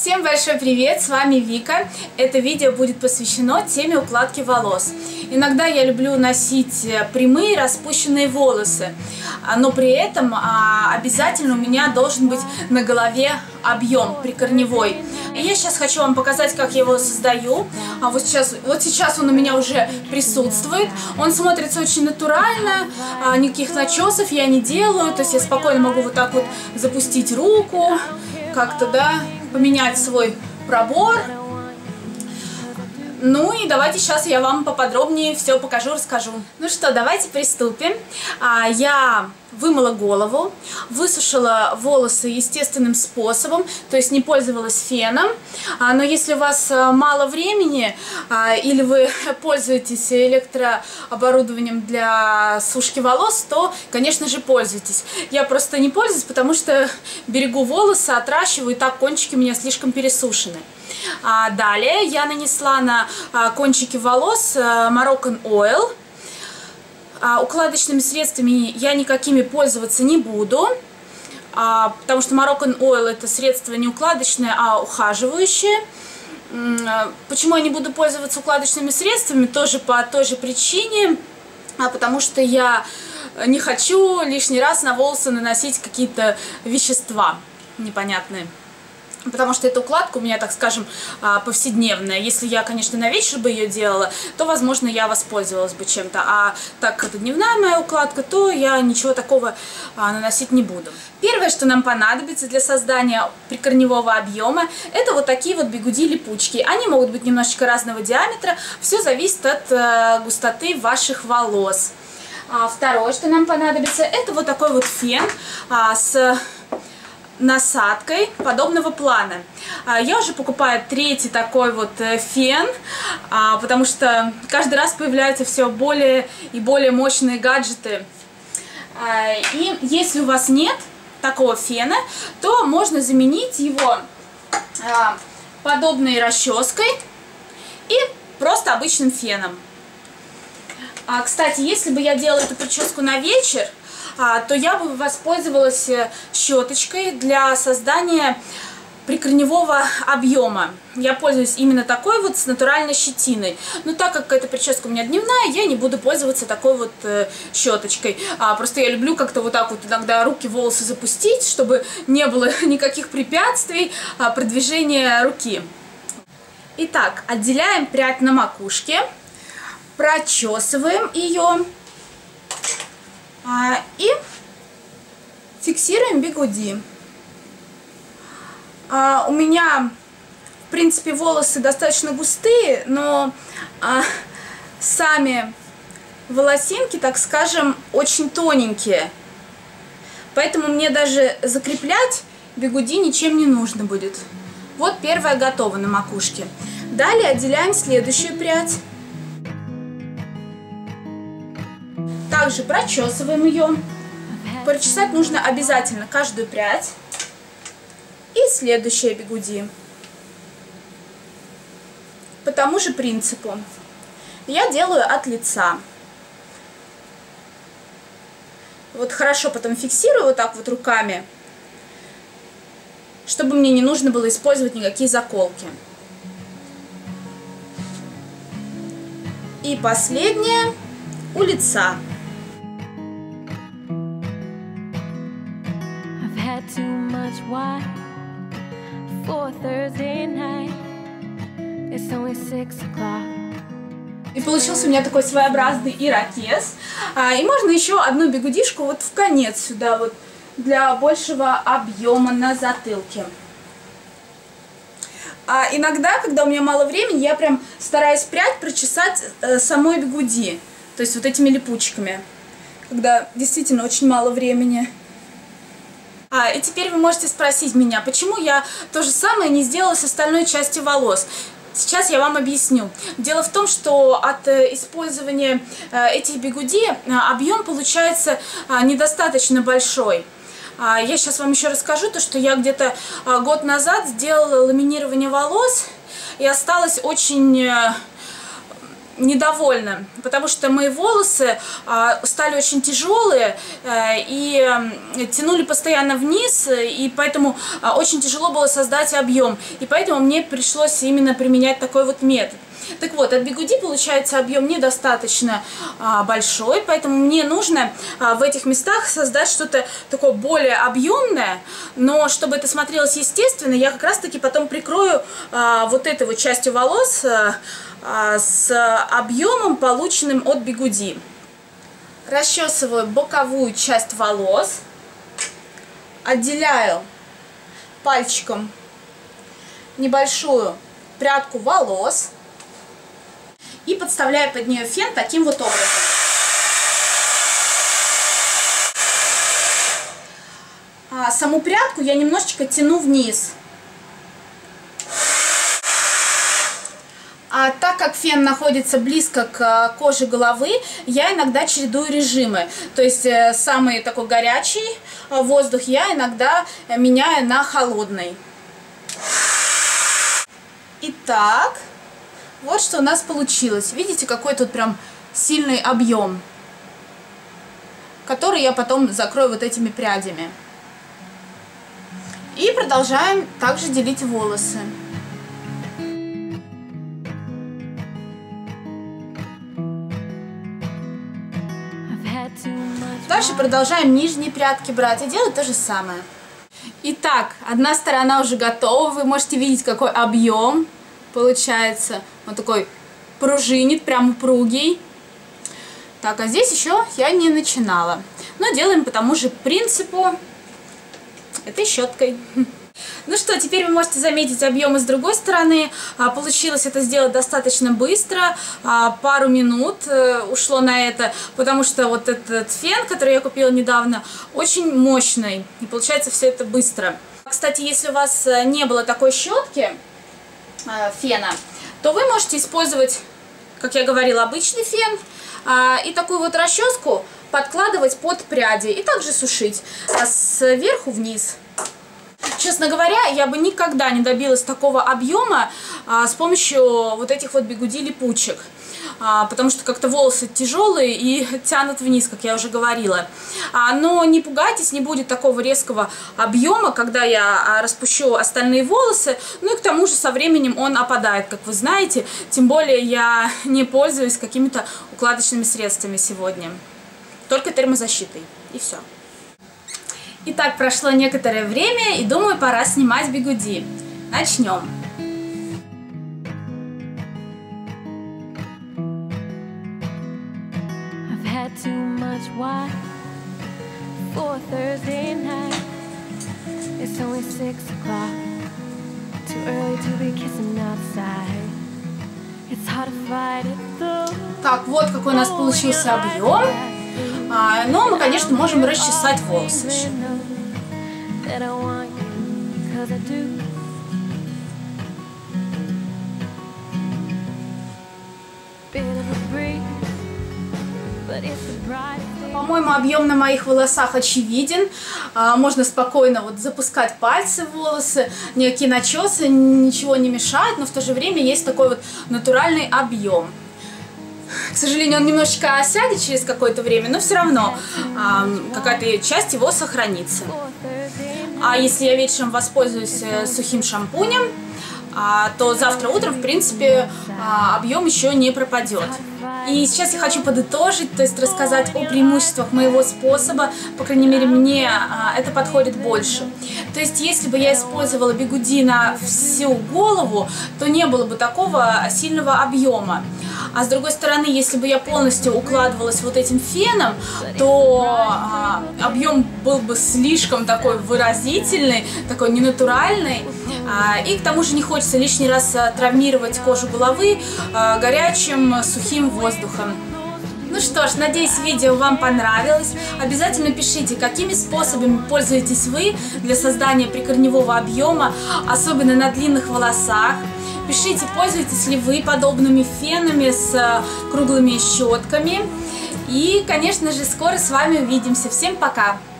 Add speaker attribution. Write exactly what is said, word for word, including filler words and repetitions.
Speaker 1: Всем большой привет, с вами Вика. Это видео будет посвящено теме укладки волос. Иногда я люблю носить прямые распущенные волосы, но при этом обязательно у меня должен быть на голове объем прикорневой. И я сейчас хочу вам показать, как я его создаю. А вот сейчас, вот сейчас он у меня уже присутствует. Он смотрится очень натурально, никаких начесов я не делаю. То есть я спокойно могу вот так вот запустить руку, как-то, да, поменять свой пробор. Ну и давайте сейчас я вам поподробнее все покажу, расскажу. Ну что, давайте приступим. Я вымыла голову, высушила волосы естественным способом, то есть не пользовалась феном. Но если у вас мало времени или вы пользуетесь электрооборудованием для сушки волос, то, конечно же, пользуйтесь. Я просто не пользуюсь, потому что берегу волосы, отращиваю, и так кончики у меня слишком пересушены. Далее я нанесла на кончики волос Moroccan Oil. Укладочными средствами я никакими пользоваться не буду, потому что Moroccan Oil это средство не укладочное, а ухаживающее. Почему я не буду пользоваться укладочными средствами? Тоже по той же причине, потому что я не хочу лишний раз на волосы наносить какие-то вещества непонятные. Потому что эта укладка у меня, так скажем, повседневная. Если я, конечно, на вечер бы ее делала, то, возможно, я воспользовалась бы чем-то. А так как это дневная моя укладка, то я ничего такого наносить не буду. Первое, что нам понадобится для создания прикорневого объема, это вот такие вот бигуди-липучки. Они могут быть немножечко разного диаметра. Все зависит от густоты ваших волос. Второе, что нам понадобится, это вот такой вот фен с насадкой подобного плана. Я уже покупаю третий такой вот фен, потому что каждый раз появляются все более и более мощные гаджеты. И если у вас нет такого фена, то можно заменить его подобной расческой и просто обычным феном. Кстати, если бы я делала эту прическу на вечер, то я бы воспользовалась щеточкой для создания прикорневого объема. Я пользуюсь именно такой вот с натуральной щетиной. Но так как эта прическа у меня дневная, я не буду пользоваться такой вот щеточкой. Просто я люблю как-то вот так вот иногда руки, волосы запустить, чтобы не было никаких препятствий продвижения руки. Итак, отделяем прядь на макушке, прочесываем ее. И фиксируем бигуди. У меня, в принципе, волосы достаточно густые, но сами волосинки, так скажем, очень тоненькие. Поэтому мне даже закреплять бигуди ничем не нужно будет. Вот первая готова на макушке. Далее отделяем следующую прядь. Также прочесываем ее. Прочесать нужно обязательно каждую прядь. И следующее бигуди. По тому же принципу. Я делаю от лица. Вот хорошо потом фиксирую вот так вот руками, чтобы мне не нужно было использовать никакие заколки. И последнее у лица.
Speaker 2: Too much wine for Thursday night. It's only six o'clock.
Speaker 1: И получился у меня такой своеобразный ирокез. А, и можно еще одну бигудишку вот в конец сюда вот для большего объема на затылке. А иногда, когда у меня мало времени, я прям стараюсь прядь прочесать э, самой бигуди, то есть вот этими липучками, когда действительно очень мало времени. А, и теперь вы можете спросить меня, почему я то же самое не сделала с остальной частью волос. Сейчас я вам объясню. Дело в том, что от использования этих бигуди объем получается недостаточно большой. Я сейчас вам еще расскажу, то, что я где-то год назад сделала ламинирование волос, и осталось очень недовольна, потому что мои волосы а, стали очень тяжелые а, и а, тянули постоянно вниз, и поэтому а, очень тяжело было создать объем, и поэтому мне пришлось именно применять такой вот метод. Так вот, от бигуди получается объем недостаточно а, большой, поэтому мне нужно а, в этих местах создать что-то такое более объемное, но чтобы это смотрелось естественно, я как раз таки потом прикрою а, вот этой вот частью волос а, а, с объемом, полученным от бигуди. Расчесываю боковую часть волос, отделяю пальчиком небольшую прядку волос и подставляю под нее фен таким вот образом. А саму прядку я немножечко тяну вниз. А так как фен находится близко к коже головы, я иногда чередую режимы. То есть самый такой горячий воздух я иногда меняю на холодный. Итак, вот что у нас получилось. Видите, какой тут прям сильный объем, который я потом закрою вот этими прядями. И продолжаем также делить волосы. Дальше продолжаем нижние прядки брать и делать то же самое. Итак, одна сторона уже готова. Вы можете видеть, какой объем получается. Он такой пружинит, прям упругий. Так, а здесь еще я не начинала. Но делаем по тому же принципу этой щеткой. Ну что, теперь вы можете заметить объемы с другой стороны. Получилось это сделать достаточно быстро. Пару минут ушло на это, потому что вот этот фен, который я купила недавно, очень мощный. И получается все это быстро. Кстати, если у вас не было такой щетки, фена, то вы можете использовать, как я говорила, обычный фен и такую вот расческу подкладывать под пряди и также сушить сверху вниз. Честно говоря, я бы никогда не добилась такого объема а, с помощью вот этих вот бигуди липучек, а, потому что как-то волосы тяжелые и тянут вниз, как я уже говорила. А, но не пугайтесь, не будет такого резкого объема, когда я распущу остальные волосы, ну и к тому же со временем он опадает, как вы знаете, тем более я не пользуюсь какими-то укладочными средствами сегодня, только термозащитой, и все. Итак, прошло некоторое время, и думаю, пора снимать бигуди. Начнем. Так, вот какой у нас получился объем. А, но мы, конечно, можем расчесать волосы еще. По-моему, объем на моих волосах очевиден. А, можно спокойно вот запускать пальцы в волосы, никакие начесы, ничего не мешает, но в то же время есть такой вот натуральный объем. К сожалению, он немножечко осядет через какое-то время, но все равно э, какая-то часть его сохранится. А если я вечером воспользуюсь э, сухим шампунем, э, то завтра утром, в принципе, э, объем еще не пропадет. И сейчас я хочу подытожить, то есть рассказать о преимуществах моего способа, по крайней мере, мне а, это подходит больше. То есть, если бы я использовала бигуди на всю голову, то не было бы такого сильного объема. А с другой стороны, если бы я полностью укладывалась вот этим феном, то а, объем был бы слишком такой выразительный, такой ненатуральный. А, и к тому же не хочется лишний раз а, травмировать кожу головы а, горячим сухим воздухом. Ну что ж, надеюсь, видео вам понравилось. Обязательно пишите, какими способами пользуетесь вы для создания прикорневого объема, особенно на длинных волосах. Пишите, пользуетесь ли вы подобными фенами с круглыми щетками. И, конечно же, скоро с вами увидимся. Всем пока!